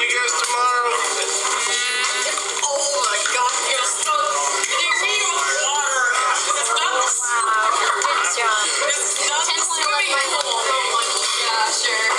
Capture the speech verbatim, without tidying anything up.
guys tomorrow. Oh my god, you're so... You need water. It's not... Wow. Good job. It's not ten point swimming eleven. pool. Oh my gosh, sure.